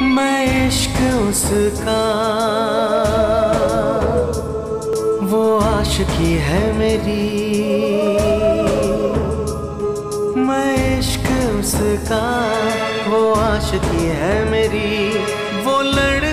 मैं इश्क उसका, वो आशिकी है मेरी। मैं इश्क उसका, वो आशिकी है मेरी। वो लड़